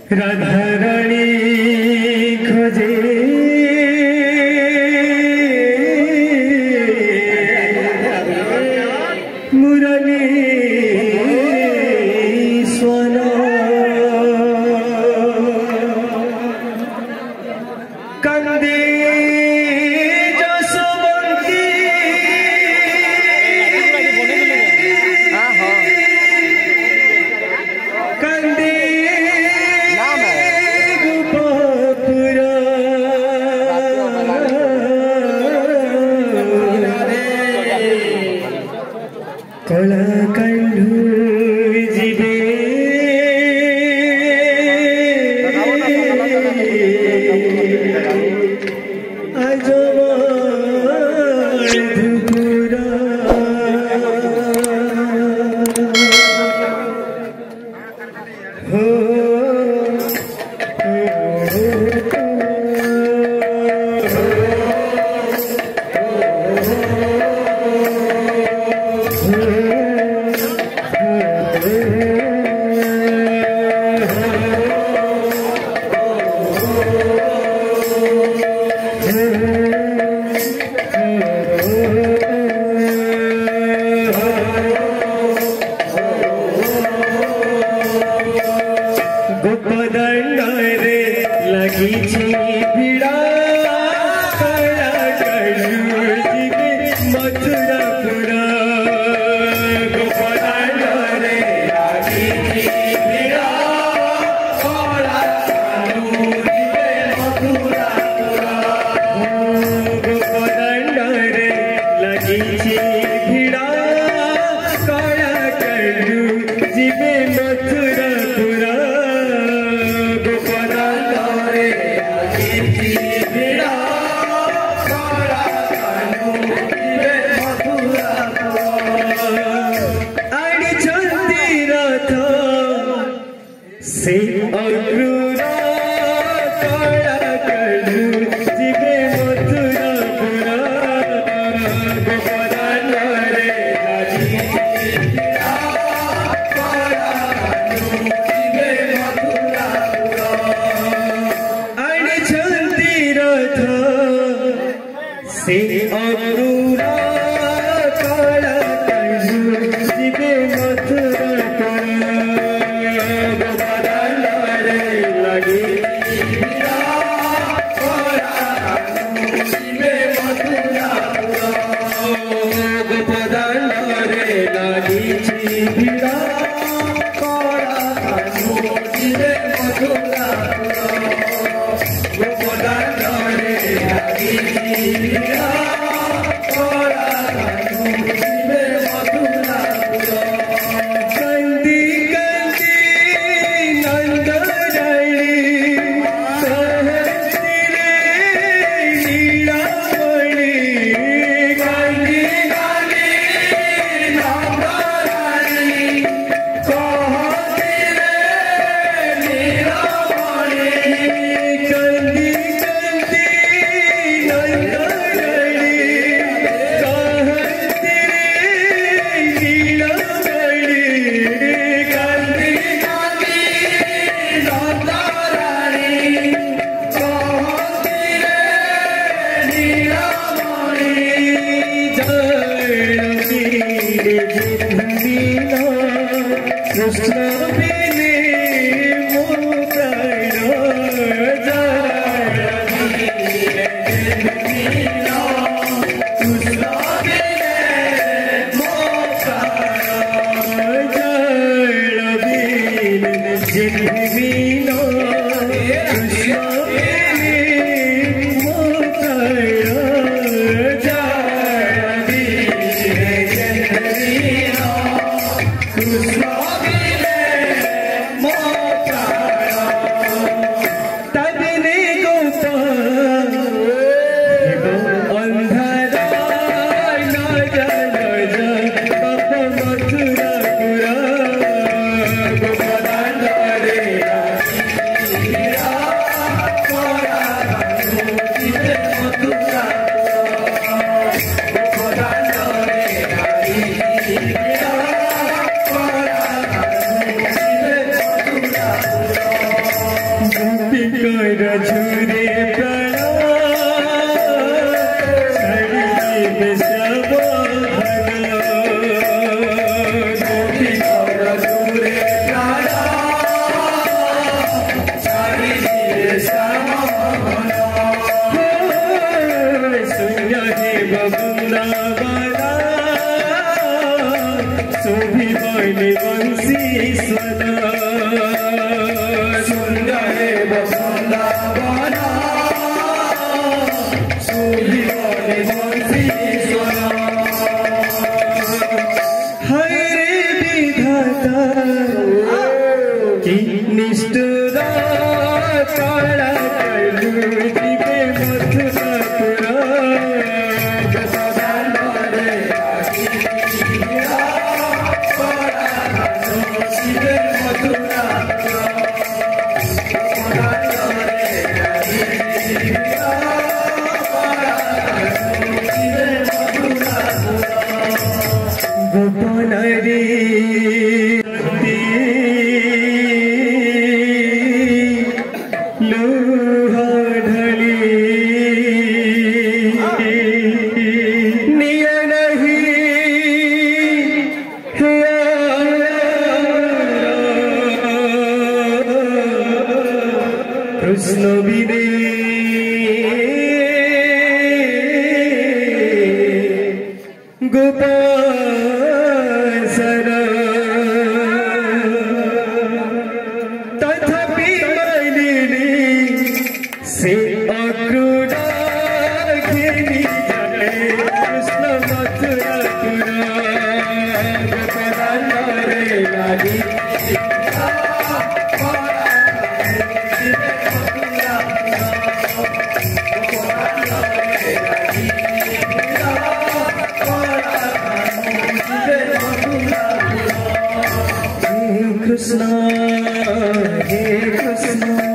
राधा रानी खोजे मुरली स्वन कंदे कला कंडू जीवे गोपदंडरे लगी भिड़ा कला कलू जीवे मथुरापुरा गोपदंडरे लगी भिड़ा कला कलू जीवे मथुरापुरा गोपदंडरे लगी भिड़ा कला कलू जीवे मथुरापुरा से अक्रूरा कला कलू जीवे मथुरापुरा गोपदंडरे लगी भिड़ा कला कलू जीवे मथुरापुरा आणिछंती रथ से अक्रूरा कला कलू जीवे मथुरापुरा कर झूरे प्रणा शरीर सब भला गोपी कर झूरे प्रणा शरीर सब भला सुनिया हे बबुला बाला सोभी बने बंसी स्वना सुनिया हे बबुला बाला सोभी बने बंसी स्वना हरे विधाता की निष्ठुरा काला कलू जीवे मथुरा गोपनरी लोहा ढली निय नहीं कृष्ण विदे गोपाल तथापि मैलिनी से अक्रूरा घेरी जाए कृष्ण मथुरा रे लागी Krishna, Hare Krishna.